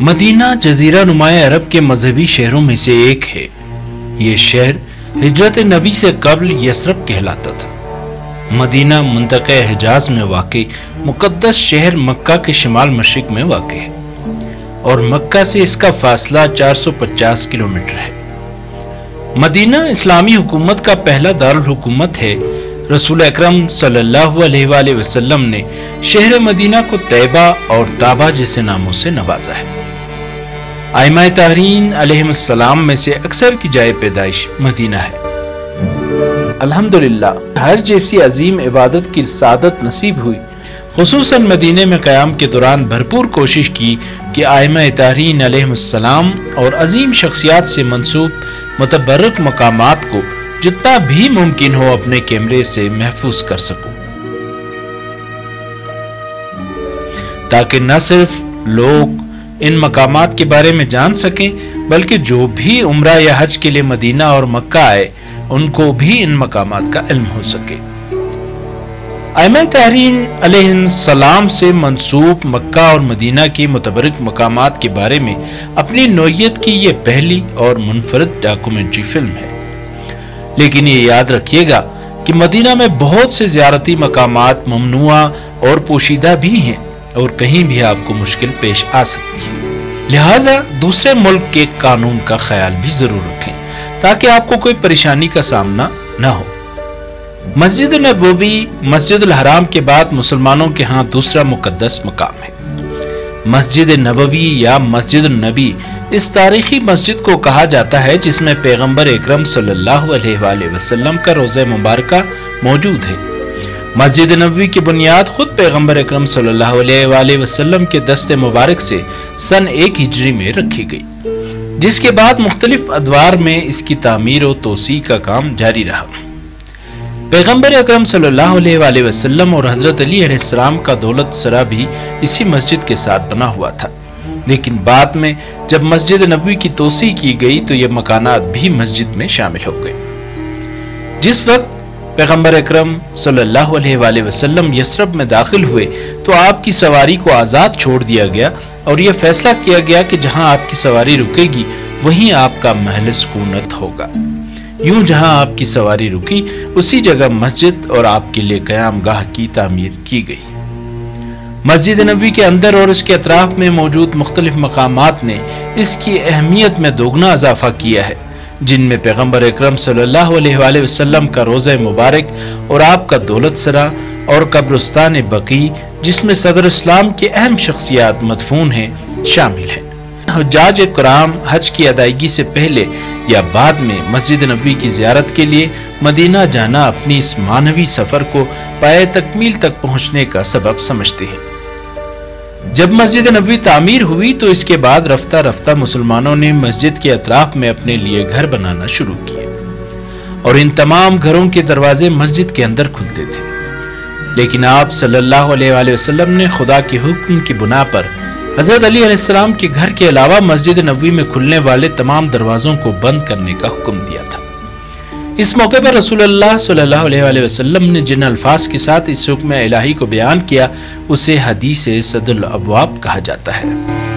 Medina जजीरा नुमाए अरब के मजहबी शहरों में से एक है। ये शहर हिजरत नबी से कबल यसरब कहलाता था। मदीना मुंतक़ा हिजाज में वाक़ई मुक़द्दस शहर मक्का के शिमाल मशरिक में वाक़ है और मक्का से इसका फासला 450 किलोमीटर है। मदीना इस्लामी हुकूमत का पहला दारुल हुकूमत है। रसूल अकरम सल्लल्लाहु अलैहि वसल्लम ने शहर मदीना को तैबा और ताबा जैसे नामों से नवाजा है। आइमाए तारीन अलैहिस्सलाम में से अक्सर की जाए पैदाइश मदीना है। अल्हम्दुलिल्लाह हज जैसी अजीम इबादत की सादत नसीब हुई। खुसूसन मदीने में क़याम के दौरान भरपूर कोशिश की कि आइमाए तारीन अलैहिस्सलाम और अजीम शख्सियात से मंसूब मुतबर्रक मकामात को जितना भी मुमकिन हो अपने कैमरे से महफूज कर सकूं, ताकि न सिर्फ लोग इन मकामात के बारे में जान सकें बल्कि जो भी उम्रा या हज के लिए मदीना और मक्का आए उनको भी इन मकामात का इल्म हो सके। आइमाए तारीन अलैहिस्सलाम से मंसूब मक्का और मदीना के मुतबर्रिक मकामात के बारे में अपनी नौइयत की ये पहली और मुनफरद डॉक्यूमेंट्री फिल्म है। लेकिन ये याद रखिएगा कि मदीना में बहुत से ज़ियारती मकामात ममनुआ और पोशीदा भी हैं और कहीं भी आपको मुश्किल पेश आ सकती है। लिहाजा दूसरे मुल्क के कानून का ख्याल भी जरूर रखें ताकि आपको कोई परेशानी का सामना न हो। मस्जिद नबवी मस्जिदुल हराम के बाद मुसलमानों के यहाँ दूसरा मुकद्दस मकाम है। मस्जिद नबवी या मस्जिद नबी इस तारीखी मस्जिद को कहा जाता है जिसमें पैगंबर अकरम सल्लल्लाहु अलैहि वसल्लम का रोज़ा मुबारका मौजूद है। मस्जिद नबवी की बुनियाद खुद पैगंबर अकरम सल्लल्लाहु अलैहि वसल्लम के दस्ते मुबारक से सन 1 हिजरी में रखी गई, जिसके बाद मुख्तलिफ अदवार में इसकी तामीर और तोसी का काम जारी रहा। पैगंबर अकरम सल्लल्लाहु अलैहि वसल्लम और हजरत अली अलैहिस्सलाम का दौलत सरा भी इसी मस्जिद के साथ बना हुआ था, लेकिन बाद में जब मस्जिद नबवी की तोसी की गई तो ये मकानात भी मस्जिद में शामिल हो गए। जिस वक्त पैगंबर अकरम सल्लल्लाहु अलैहि वसल्लम यसरब में दाखिल हुए तो आपकी सवारी को आज़ाद छोड़ दिया गया और यह फैसला किया गया कि जहां आपकी सवारी रुकेगी वहीं आपका महल सुकूनत होगा। यूं जहां आपकी सवारी रुकी उसी जगह मस्जिद और आपके लिए क़यामगाह की तामीर की गई। मस्जिद नबवी के अंदर और इसके अतराफ में मौजूद मुख्तलिफ मकामात ने इसकी अहमियत में दोगुना इजाफा किया है, जिनमें पैगंबर अकरम सल्लल्लाहु अलैहि वसल्लम का रोज़ा मुबारक और आपका दौलत सरा और कब्रिस्तान बकी जिसमें सदर इस्लाम के अहम शख्सियात मदफून हैं शामिल हैं। हुज्जाज कराम हज की अदायगी से पहले या बाद में मस्जिद नबवी की ज़ियारत के लिए मदीना जाना अपनी इस मानवी सफ़र को पाए तकमील तक पहुँचने का सबब समझते हैं। जब मस्जिद नबवी तामीर हुई तो इसके बाद रफ्ता रफ्ता मुसलमानों ने मस्जिद के अतराफ में अपने लिए घर बनाना शुरू किए और इन तमाम घरों के दरवाजे मस्जिद के अंदर खुलते थे। लेकिन आप सल्लल्लाहु अलैहि वसल्लम ने खुदा के हुक्म की बुना पर हजरत अली अलैहिस्सलाम के घर के अलावा मस्जिद नबवी में खुलने वाले तमाम दरवाजों को बंद करने का हुक्म दिया था। इस मौके पर रसूलुल्लाह सल्लल्लाहु अलैहि वसल्लम ने जिन अल्फाज के साथ इस हुक्म इलाही को बयान किया उसे हदीस सदुल अबवाब कहा जाता है।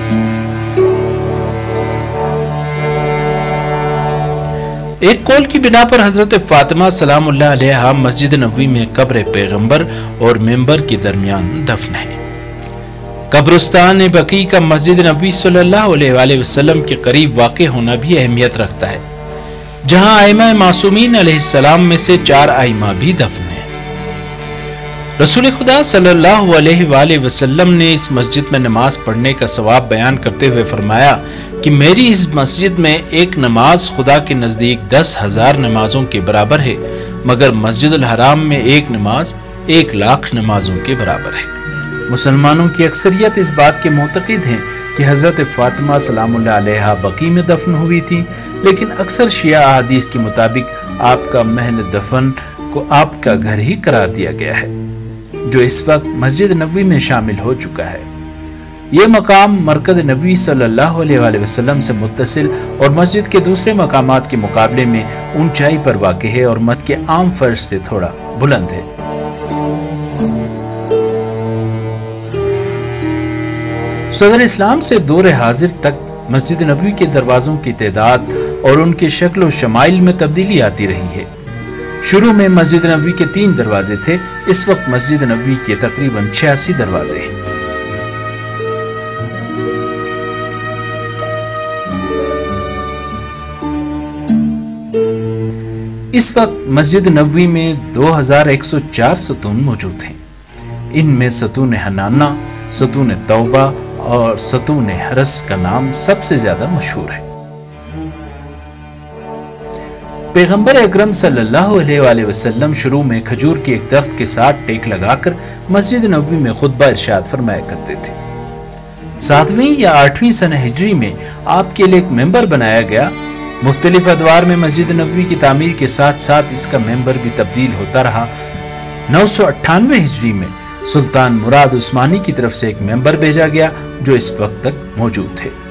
एक कौल की बिना पर हजरत फातिमा सलामुल्लाह अलैहा मस्जिद नबवी में कब्र पैगंबर और मेंबर के दरमियान दफन है। कब्रिस्तान बकी का मस्जिद नबवी सल्लल्लाहु अलैहि वसल्लम के करीब वाक़ होना भी अहमियत रखता है, जहां आइमा मासूमीन अलैहिस्सलाम में से 4 आइमा भी दफन है। रसूल खुदा सल्लल्लाहु अलैहि वसल्लम ने इस मस्जिद में नमाज पढ़ने का सवाब बयान करते हुए फरमाया कि मेरी इस मस्जिद में एक नमाज खुदा के नजदीक 10,000 नमाजों के बराबर है, मगर मस्जिदुल हराम में एक नमाज 1,00,000 नमाजों के बराबर है। मुसलमानों की अक्सरियत इस बात के मुतक़िद हैं कि हज़रत फ़ातिमा सलामुल्लाह अलैहा बकी में दफन हुई थी, लेकिन अक्सर शिया अहादीस के मुताबिक आपका महल दफन को आपका घर ही करार दिया गया है, जो इस वक्त मस्जिद नबवी में शामिल हो चुका है। ये मकाम मरकज़ नबी सल्लल्लाहु अलैहि वसल्लम से मुत्तसिल और मस्जिद के दूसरे मकामात के मुकाबले में ऊंचाई पर वाक़ है और मद के आम फर्श से थोड़ा बुलंद है। صدر اسلام سے دور حاضر تک مسجد نبوی کے دروازوں کی تعداد اور ان کے شکل و شمائل میں تبدیلی آتی رہی ہے۔ شروع میں مسجد نبوی کے 3 دروازے تھے، اس وقت مسجد نبوی کے تقریباً 86 دروازے ہیں۔ اس وقت مسجد نبوی میں 2104 ستون موجود ہیں۔ ان میں ستون حنانہ، ستون توبہ اور ستون حرس کا نام سب سے زیادہ مشہور ہے۔ پیغمبر اکرم صلی اللہ علیہ وآلہ وسلم شروع میں کھجور کے ایک درخت کے ساتھ ٹیک لگا کر مسجد نبوی میں خطبہ ارشاد فرمایا کرتے تھے۔ 7ویں یا 8ویں سنہ ہجری میں آپ کے لیے ایک ممبر بنایا گیا۔ مختلف ادوار میں مسجد نبوی کی تعمیر کے ساتھ ساتھ اس کا ممبر بھی تبدیل ہوتا رہا۔ 998 ہجری میں سلطان مراد عثمانی کی طرف سے ایک ممبر بھیجا گیا جو اس وقت تک موجود ہے۔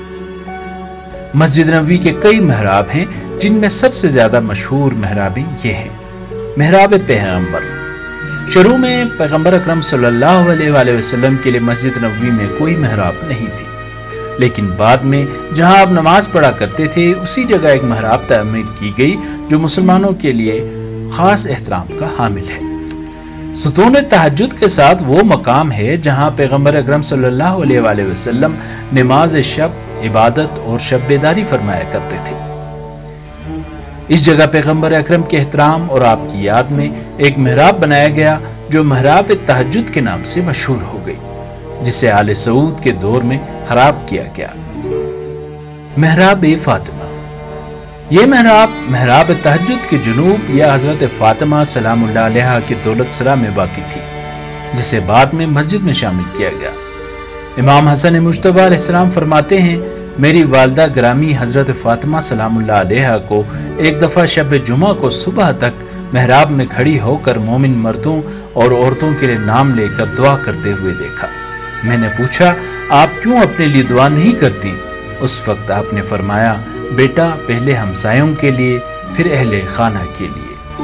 مسجد نبوی کے کئی محراب ہیں، جن میں سب سے زیادہ مشہور محرابیں یہ ہیں۔ محراب پیغمبر، شروع میں پیغمبر اکرم صلی اللہ علیہ وآلہ وسلم کے لیے مسجد نبوی میں کوئی محراب نہیں تھی، لیکن بعد میں جہاں آپ نماز پڑھا کرتے تھے اسی جگہ ایک محراب تعمیر کی گئی جو مسلمانوں کے لیے خاص احترام کا حامل ہے۔ ستون تہجد کے ساتھ وہ مقام ہے جہاں پیغمبر اکرم صلی اللہ علیہ وآلہ وسلم نماز شب، عبادت اور شب بیداری فرمایا کرتے تھے۔ اس جگہ پیغمبر اکرم کے احترام اور آپ کی یاد میں ایک محراب بنایا گیا جو محراب تہجد کے نام سے مشہور ہو گئی، جسے آل سعود کے دور میں خراب کیا گیا۔ محراب فاطمہ، یہ محراب تہجد کے جنوب یا حضرت فاطمہ سلام اللہ علیہا کے دولت سرا میں واقع تھی، جسے بعد میں مسجد میں شامل کیا گیا۔ امام حسن مجتبی علیہ السلام فرماتے ہیں، میری والدہ گرامی حضرت فاطمہ سلام اللہ علیہا کو ایک دفعہ شب جمعہ کو صبح تک محراب میں کھڑی ہو کر مومن مردوں اور عورتوں کے لیے نام لے کر دعا کرتے ہوئے دیکھا۔ میں نے پوچھا، آپ کیوں اپنے لیے دعا نہیں کرتی؟ اس وقت آپ نے فرمایا، بیٹا پہلے ہمسایوں کے لیے، پھر اہل خانہ کے لیے۔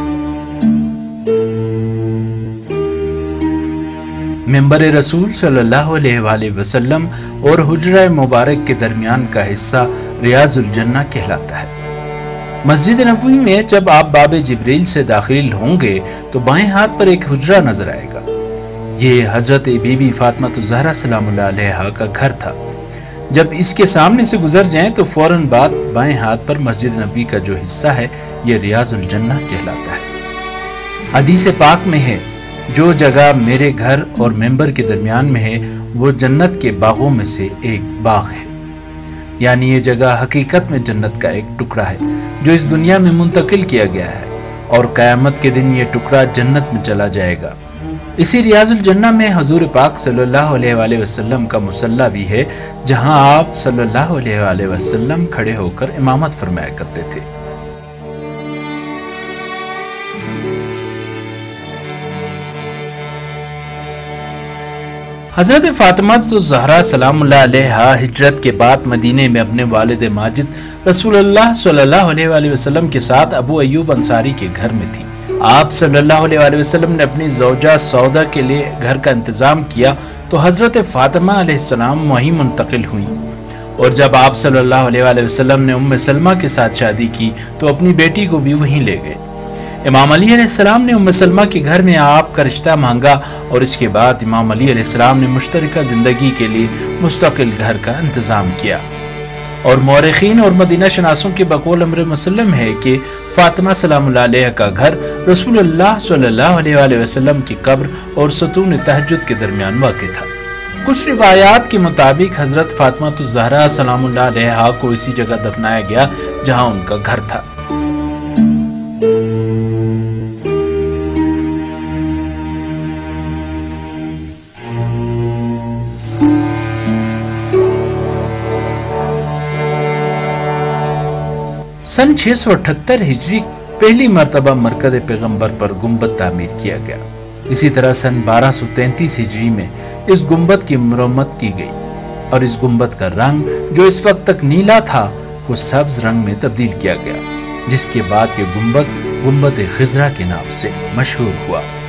ممبر رسول صلی اللہ علیہ وآلہ وسلم اور حجرہ مبارک کے درمیان کا حصہ ریاض الجنہ کہلاتا ہے۔ مسجد نبوی میں جب آپ باب جبریل سے داخل ہوں گے تو بائیں ہاتھ پر ایک حجرہ نظر آئے گا۔ یہ حضرت بی بی فاطمہ الزہرا سلام اللہ علیہا کا گھر تھا۔ جب اس کے سامنے سے گزر جائیں تو فوراً بعد بائیں ہاتھ پر مسجد نبوی کا جو حصہ ہے یہ ریاض الجنہ کہلاتا ہے۔ حدیث پاک میں ہے، جو جگہ میرے گھر اور ممبر کے درمیان میں ہے وہ جنت کے باغوں میں سے ایک باغ ہے، یعنی یہ جگہ حقیقت میں جنت کا ایک ٹکڑا ہے جو اس دنیا میں منتقل کیا گیا ہے، اور قیامت کے دن یہ ٹکڑا جنت میں چلا جائے گا۔ اسی ریاض الجنہ میں حضور پاک صلی اللہ علیہ وآلہ وسلم کا مصلی بھی ہے، جہاں آپ صلی اللہ علیہ وآلہ وسلم کھڑے ہو کر امامت فرمایا کرتے تھے۔ حضرت فاطمہ الزہرا سلام اللہ علیہا ہجرت کے بعد مدینے میں اپنے والد ماجد رسول اللہ صلی اللہ علیہ وآلہ وسلم کے ساتھ ابو ایوب انصاری کے گھر میں تھی۔ آپ صلی اللہ علیہ وآلہ وسلم نے اپنی زوجہ سودا کے لیے گھر کا انتظام کیا تو حضرت فاطمہ علیہ السلام وہیں منتقل ہوئیں، اور جب آپ صلی اللہ علیہ وآلہ وسلم نے ام سلمہ کے ساتھ شادی کی تو اپنی بیٹی کو بھی وہیں لے گئے۔ امام علی علیہ السلام نے ام سلمہ کے گھر میں آپ کا رشتہ مانگا، اور اس کے بعد امام علی علیہ السلام نے مشترکہ زندگی کے لیے مستقل گھر کا انتظام کیا۔ اور مورخین اور مدینہ شناسوں کے بقول امر مسلم ہے کہ فاطمہ سلام اللہ علیہ کا گھر رسول اللہ صلی اللہ علیہ وآلہ وسلم کی قبر اور ستون تہجد کے درمیان واقع تھا۔ کچھ روایات کے مطابق حضرت فاطمہ الزہرا سلام اللہ علیہ کو اسی جگہ دفنایا گیا جہاں ان کا گھر تھا۔ سن 678 ہجری پہلی مرتبہ مرکز پیغمبر پر گنبد تعمیر کیا گیا۔ اسی طرح سن 1233 ہجری میں اس گنبد کی مرمت کی گئی، اور اس گنبد کا رنگ جو اس وقت تک نیلا تھا کو سبز رنگ میں تبدیل کیا گیا، جس کے بعد یہ گنبد خضرا کے نام سے مشہور ہوا۔